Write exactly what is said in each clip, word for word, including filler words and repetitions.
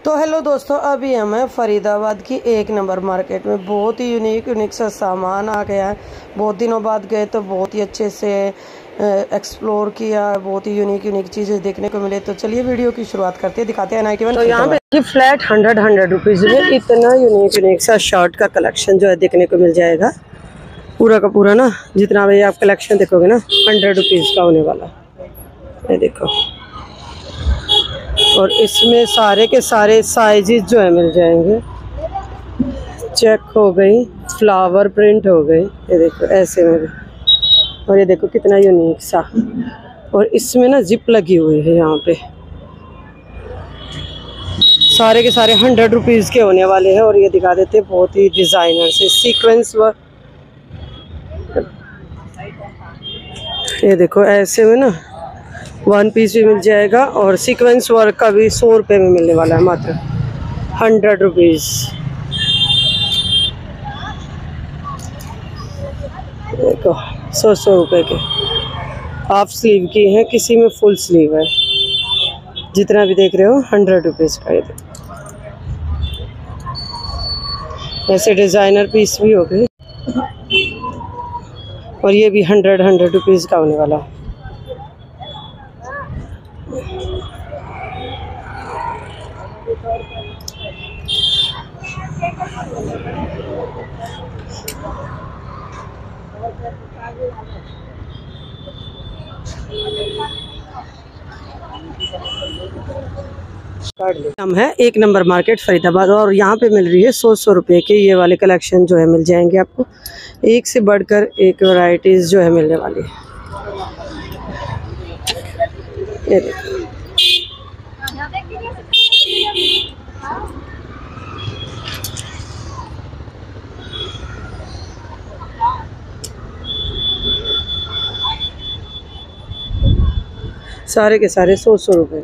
तो हेलो दोस्तों, अभी हम हैं फरीदाबाद की एक नंबर मार्केट में। बहुत ही यूनिक यूनिक सा सामान आ गया है। बहुत दिनों बाद गए तो बहुत ही अच्छे से एक्सप्लोर किया, बहुत ही यूनिक यूनिक चीज़ें देखने को मिले। तो चलिए वीडियो की शुरुआत करते हैं, दिखाते हैं नाइटी वन। तो यहाँ पे फ्लैट हंड्रेड हंड्रेड रुपीज़ में इतना यूनिक यूनिक सा शर्ट का कलेक्शन जो है देखने को मिल जाएगा। पूरा का पूरा ना, जितना भी आप कलेक्शन देखोगे ना, हंड्रेड रुपीज़ का होने वाला। ये देखो, और इसमें सारे के सारे साइजेस जो है मिल जाएंगे। चेक हो गई, फ्लावर प्रिंट हो गई, ये देखो ऐसे में भी। और ये देखो कितना यूनिक सा, और इसमें ना जिप लगी हुई है यहाँ पे। सारे के सारे हंड्रेड रुपीज़ के होने वाले हैं। और ये दिखा देते हैं बहुत ही डिज़ाइनर से सीक्वेंस वर्क। ये देखो ऐसे में ना वन पीस भी मिल जाएगा, और सीक्वेंस वर्क का भी सौ रुपये में मिलने वाला है, मात्र हंड्रेड रुपीज़। देखो सौ सौ रुपये के हाफ स्लीव की हैं, किसी में फुल स्लीव है। जितना भी देख रहे हो हंड्रेड रुपीज़ का। ये ऐसे डिज़ाइनर पीस भी हो गए, और ये भी हंड्रेड हंड्रेड रुपीज़ का होने वाला है। हम है एक नंबर मार्केट फरीदाबाद, और यहाँ पे मिल रही है सौ सौ रुपये के ये वाले कलेक्शन जो है मिल जाएंगे आपको। एक से बढ़कर एक वैरायटीज़ जो है मिलने वाली है। ये देखो, सारे के सारे सौ सौ रुपये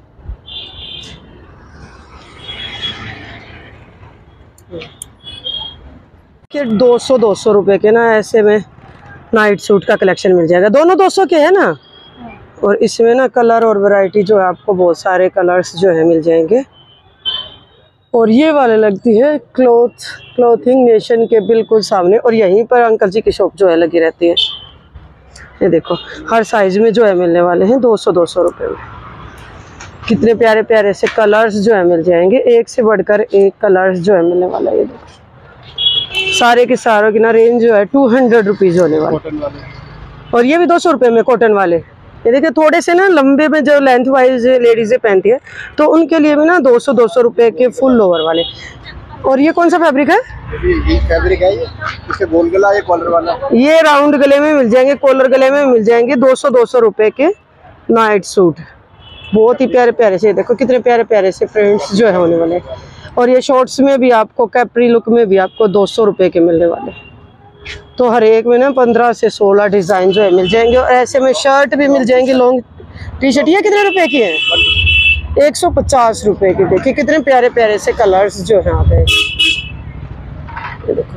के। दो सौ दो सौ रुपये के ना ऐसे में नाइट सूट का कलेक्शन मिल जाएगा। दोनों दो सौ के है ना। और इसमें ना कलर और वैरायटी जो है आपको बहुत सारे कलर्स जो है मिल जाएंगे। और ये वाले लगती है क्लॉथ क्लॉथिंग नेशन के बिल्कुल सामने, और यहीं पर अंकल जी की शॉप जो है लगी रहती है। ये देखो हर साइज में जो है मिलने वाले हैं दो सौ दो सौ रुपये में। कितने प्यारे प्यारे से कलर्स जो है मिल जाएंगे, एक से बढ़कर एक कलर्स जो है मिलने वाला है। ये देखो सारे के सारों की ना रेंज जो है टू हंड्रेड रुपीज़ होने वाले। और ये भी दो सौ रुपये में कॉटन वाले। ये देखिए थोड़े से ना लंबे में जो लेंथ वाइज लेडीज़ें पहनती है, तो उनके लिए भी ना दो सौ दो सौ रुपये के फुल लोअर वाले। और ये कौन सा फैब्रिक है? ये फैब्रिक है, ये इसे गोल गला, ये कॉलर वाला। ये राउंड गले में मिल जाएंगे, कॉलर गले में मिल जाएंगे। दो सौ दो सौ रुपये के नाइट सूट, बहुत ही प्यारे प्यारे से। देखो कितने प्यारे प्यारे से प्रिंट्स जो है होने वाले। और ये शॉर्ट्स में भी आपको, कैप्री लुक में भी आपको दो सौ रुपये के मिलने वाले। तो हर एक में ना पंद्रह से सोलह डिज़ाइन जो है मिल जाएंगे। और ऐसे में शर्ट भी मिल जाएंगी, लॉन्ग टी शर्ट। ये कितने रुपए की है? एक सौ पचास रुपये की। देखिए कितने प्यारे प्यारे से कलर्स जो है यहाँ पे। ये देखो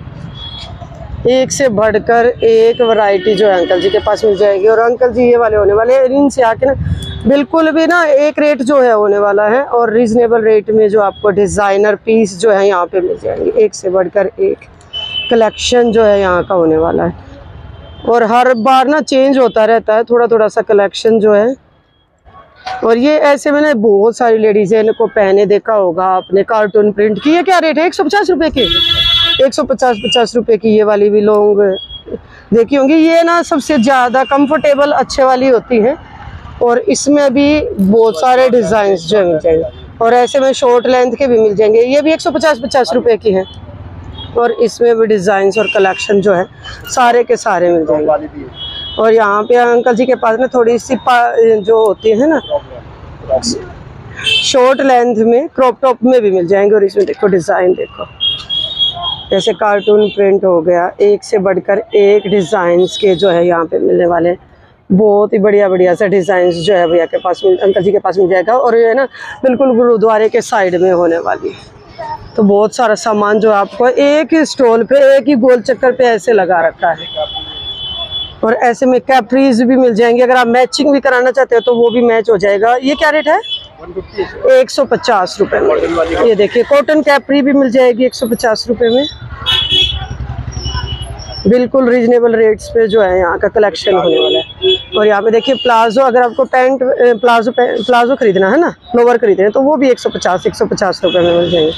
एक से बढ़कर एक वैरायटी जो है अंकल जी के पास मिल जाएगी। और अंकल जी ये वाले होने वाले हैं इनसे आके ना बिल्कुल भी ना एक रेट जो है होने वाला है, और रीजनेबल रेट में जो आपको डिज़ाइनर पीस जो है यहाँ पे मिल जाएंगे। एक से बढ़कर एक कलेक्शन जो है यहाँ का होने वाला है। और हर बार ना चेंज होता रहता है थोड़ा थोड़ा सा कलेक्शन जो है। और ये ऐसे में ना बहुत सारी लेडीज़ है, इनको पहने देखा होगा आपने कार्टून प्रिंट की। ये क्या रेट है? एक सौ पचास रुपये की। एक सौ पचास पचास रुपये की ये वाली भी लॉन्ग देखी होंगी। ये ना सबसे ज़्यादा कंफर्टेबल अच्छे वाली होती है, और इसमें भी बहुत सारे डिज़ाइन जो है मिल जाएंगे। और ऐसे में शॉर्ट लेंथ के भी मिल जाएंगे। ये भी एक सौ पचास पचास रुपये की है, और इसमें भी डिज़ाइंस और कलेक्शन जो है सारे के सारे मिल जाएंगे। और यहाँ पे अंकल जी के पास ना थोड़ी सी जो होती है ना शॉर्ट लेंथ में, क्रॉप टॉप में भी मिल जाएंगे। और इसमें देखो डिज़ाइन, देखो जैसे कार्टून प्रिंट हो गया, एक से बढ़कर एक डिज़ाइंस के जो है यहाँ पे मिलने वाले। बहुत ही बढ़िया बढ़िया से डिज़ाइंस जो है भैया के पास, अंकल जी के पास मिल जाएगा। और ये ना बिल्कुल गुरुद्वारे के साइड में होने वाली है। तो बहुत सारा सामान जो आपको एक ही स्टॉल पे, एक ही गोल चक्कर पे ऐसे लगा रखा है। और ऐसे में कैप्रीज भी मिल जाएंगे। अगर आप मैचिंग भी कराना चाहते हो तो वो भी मैच हो जाएगा। ये क्या रेट है? एक सौ पचास रुपए में। ये देखिए कॉटन कैपरी भी मिल जाएगी एक सौ पचास रुपए में, बिल्कुल रीजनेबल रेट्स पे जो है यहाँ का कलेक्शन होने वाला है। और यहाँ पे देखिए प्लाजो, अगर आपको पैंट प्लाजो प्लाजो खरीदना है ना, लोअर खरीदना है, तो वो भी एक सौ पचास एक सौ पचास रुपए में मिल जाएंगे।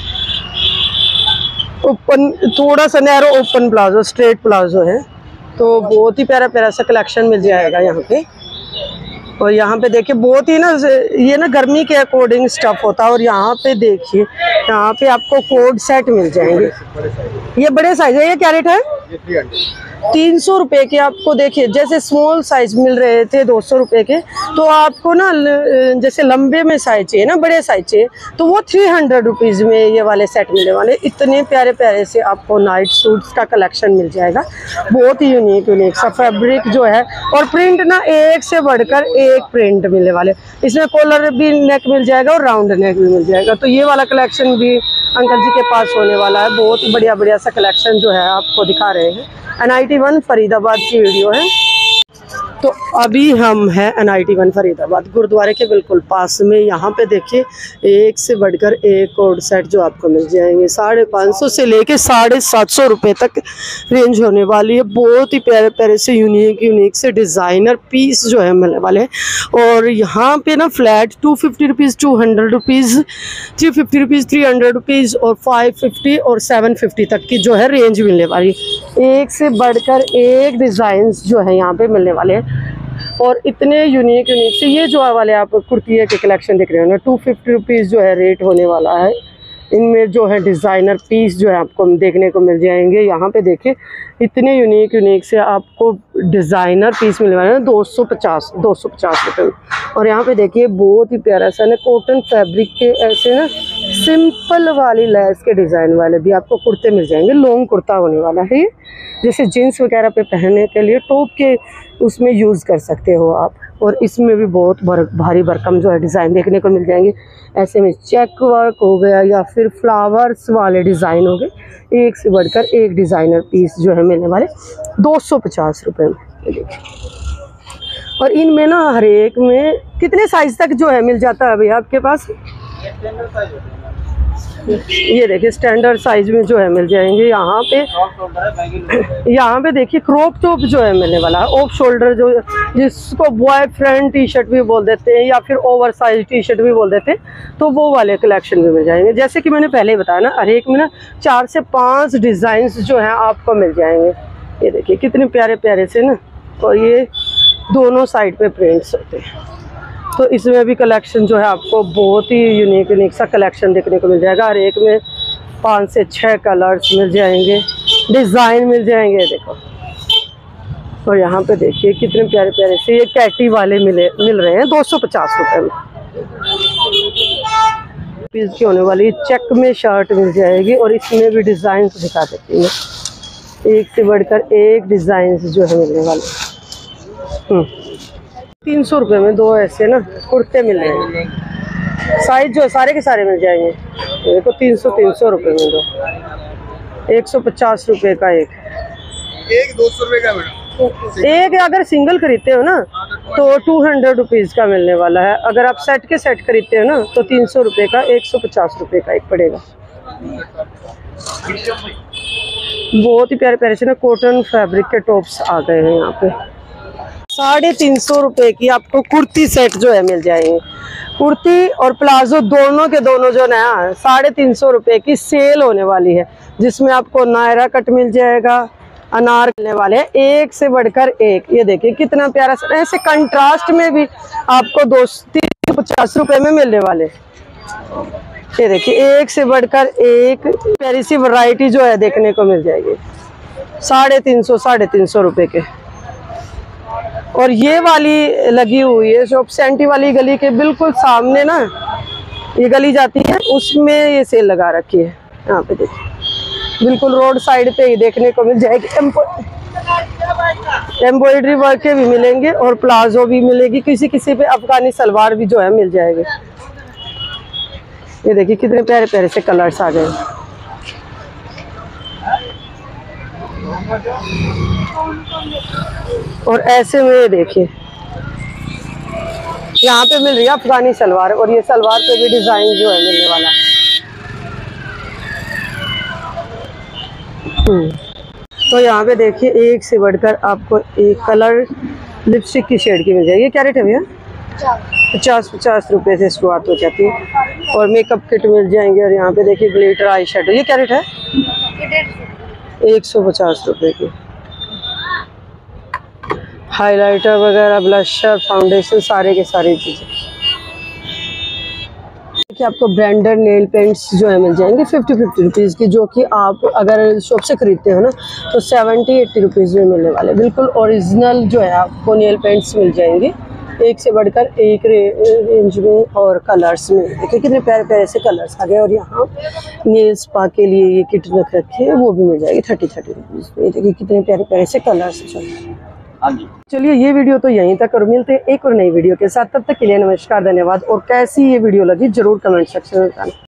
ओपन, थोड़ा सा narrow open palazzo, straight palazzo है, तो बहुत ही प्यारा प्यारा सा कलेक्शन मिल जाएगा यहाँ पे। और यहाँ पे देखिए बहुत ही ना, ये ना गर्मी के अकॉर्डिंग स्टफ होता है। और यहाँ पे देखिए, यहाँ पे आपको कोड सेट मिल जाएंगे। ये बड़े साइज है, ये क्या रेट है? तीन सौ रुपए के आपको देखिए, जैसे स्मॉल साइज मिल रहे थे दो सौ रुपए के, तो आपको ना जैसे लंबे में साइज चाहिए ना, बड़े साइज चाहिए, तो वो थ्री हंड्रेड रुपीज में ये वाले सेट मिलने वाले। इतने प्यारे प्यारे से आपको नाइट सूट्स का कलेक्शन मिल जाएगा, बहुत ही यूनिक यूनिक सा फैब्रिक जो है। और प्रिंट ना एक से बढ़कर एक प्रिंट मिलने वाले। इसमें कॉलर भी नेक मिल जाएगा और राउंड नेक भी मिल जाएगा। तो ये वाला कलेक्शन भी अंकल जी के पास होने वाला है। बहुत ही बढ़िया बढ़िया सा कलेक्शन जो है आपको दिखा रहे हैं। N I T one Faridabad की वीडियो है। तो अभी हम हैं N I T one Faridabad गुरुद्वारे के बिल्कुल पास में। यहाँ पे देखिए एक से बढ़कर एक कोड सेट जो आपको मिल जाएंगे, साढ़े पाँच सौ से लेके साढ़े सात सौ रुपये तक रेंज होने वाली है। बहुत ही प्यारे प्यारे से यूनिक यूनिक से डिज़ाइनर पीस जो है मिलने वाले हैं। और यहाँ पे ना flat two fifty rupees, two hundred rupees, three fifty rupees, three hundred rupees और फाइव फिफ्टी और सेवन फिफ्टी तक की जो है रेंज मिलने वाली। एक से बढ़कर एक डिज़ाइन जो है यहाँ पे मिलने वाले हैं। और इतने यूनिक यूनिक से ये जो वाले आप कुर्ती के कलेक्शन दिख रहे हो ना, टू फिफ्टी रुपीज़ जो है रेट होने वाला है। इनमें जो है डिज़ाइनर पीस जो है आपको देखने को मिल जाएंगे। यहाँ पे देखिए इतने यूनिक यूनिक से आपको डिज़ाइनर पीस मिलने वाले हैं दो सौ पचास दो सौ पचास रुपये में। और यहाँ पे देखिए बहुत ही प्यारा सा ना कॉटन फैब्रिक के ऐसे ना सिंपल वाली लेस के डिज़ाइन वाले भी आपको कुर्ते मिल जाएंगे। लॉन्ग कुर्ता होने वाला है ये, जैसे जीन्स वगैरह पे पहनने के लिए टॉप के उसमें यूज़ कर सकते हो आप। और इसमें भी बहुत भारी भरकम जो है डिज़ाइन देखने को मिल जाएंगे। ऐसे में चेक वर्क हो गया या फिर फ्लावर्स वाले डिज़ाइन हो गए। एक से बढ़कर एक डिज़ाइनर पीस जो है मिलने वाले दो सौ पचास रुपये में। देखिए, और इनमें ना हर एक में कितने साइज़ तक जो है मिल जाता है भैया आपके पास? ये देखिए स्टैंडर्ड साइज में जो है मिल जाएंगे। यहाँ पे यहाँ पे देखिए क्रॉप टॉप जो है मिलने वाला है, ऑफ शोल्डर जो जिसको बॉय फ्रेंड टी शर्ट भी बोल देते हैं या फिर ओवर साइज टी शर्ट भी बोल देते हैं, तो वो वाले कलेक्शन भी मिल जाएंगे। जैसे कि मैंने पहले ही बताया ना, हर एक में ना चार से पाँच डिज़ाइन जो हैं आपको मिल जाएंगे। ये देखिए कितने प्यारे प्यारे से ना, और ये दोनों साइड पे प्रिंट्स होते हैं। तो इसमें भी कलेक्शन जो है आपको बहुत ही यूनिक यूनिक सा कलेक्शन देखने को मिल जाएगा। हर एक में पाँच से छः कलर्स मिल जाएंगे, डिज़ाइन मिल जाएंगे। देखो, और यहाँ पे देखिए कितने प्यारे प्यारे से ये कैटी वाले मिले मिल रहे हैं दो सौ पचास रुपये में। पीस की होने वाली चेक में शर्ट मिल जाएगी। और इसमें भी डिज़ाइन दिखा देती हूँ, एक से बढ़कर एक डिज़ाइन जो है मिलने वाले। तीन सौ रुपये में दो ऐसे ना कुर्ते मिल रहे हैं। साइज जो है सारे के सारे मिल जाएंगे। देखो तीन सौ तीन सौ रुपये में दो, एक सौ पचास रुपये का एक, एक दो सौ रुपये का मैडम। एक अगर सिंगल खरीदते हो ना तो टू हंड्रेड रुपीज़ का मिलने वाला है। अगर आप सेट के सेट खरीदते हो ना तो तीन सौ रुपये का एक सौ पचास रुपये का एक पड़ेगा। बहुत ही प्यारे प्यारे से ना कॉटन फैब्रिक के टॉप्स आ गए हैं यहाँ पे। साढ़े तीन सौ रुपये की आपको कुर्ती सेट जो है मिल जाएंगे। कुर्ती और प्लाजो दोनों के दोनों जो ना साढ़े तीन सौ रुपये की सेल होने वाली है, जिसमें आपको नायरा कट मिल जाएगा, अनार मिलने वाले हैं एक से बढ़कर एक। ये देखिए कितना प्यारा सा, ऐसे कंट्रास्ट में भी आपको दो तीन सौ पचास रुपये में मिलने वाले। ये देखिए एक से बढ़कर एक प्यारी सी वैरायटी जो है देखने को मिल जाएगी साढ़े तीन सौ साढ़े तीन सौ रुपये के। और ये वाली लगी हुई है शॉप सेंटी वाली गली के बिल्कुल सामने ना, ये गली जाती है उसमें ये सेल लगा रखी है। यहाँ पे देखिए बिल्कुल रोड साइड पे ही देखने को मिल जाएगी। एम्ब्रॉयडरी वर्क के भी मिलेंगे और प्लाजो भी मिलेगी, किसी किसी पे अफगानी सलवार भी जो है मिल जाएगी। ये देखिए कितने प्यारे प्यारे से कलर्स आ गए। और ऐसे में देखिए यहाँ पे मिल रही है अफगानी सलवार, और ये सलवार पे भी डिजाइन जो है मिलने वाला है। तो यहाँ पे देखिए एक से बढ़कर आपको एक कलर लिपस्टिक की शेड की मिल जाएगी। क्या रेट है भैया? पचास पचास रुपए से शुरुआत हो जाती है। और मेकअप किट मिल जाएंगे। और यहाँ पे देखिए ग्लिटर आई शेडो, ये क्या रेट है? एक सौ पचास रुपए की। हाइलाइटर वगैरह, ब्लशर, फाउंडेशन, सारे के सारे चीजें। कि आपको ब्रांडेड नेल पेंट्स जो है मिल जाएंगे फिफ्टी फिफ्टी रुपीज़ की, जो कि आप अगर शॉप से खरीदते हो ना तो सेवेंटी एट्टी रुपीज़ में मिलने वाले। बिल्कुल ओरिजिनल जो है आपको नेल पेंट्स मिल जाएंगे, एक से बढ़कर एक रेंज में और कलर्स में। देखिए कितने प्यारे प्यारे से कलर्स आ गए। और यहाँ नेल स्पा के लिए ये किट रख रखी है, वो भी मिल जाएगी थर्टी थर्टी रुपीज़ में। देखिए कितने प्यारे प्यारे से कलर्स जो है। चलिए ये वीडियो तो यहीं तक, और मिलते हैं एक और नई वीडियो के साथ। तब तक के लिए नमस्कार, धन्यवाद। और कैसी ये वीडियो लगी जरूर कमेंट सेक्शन में बताना।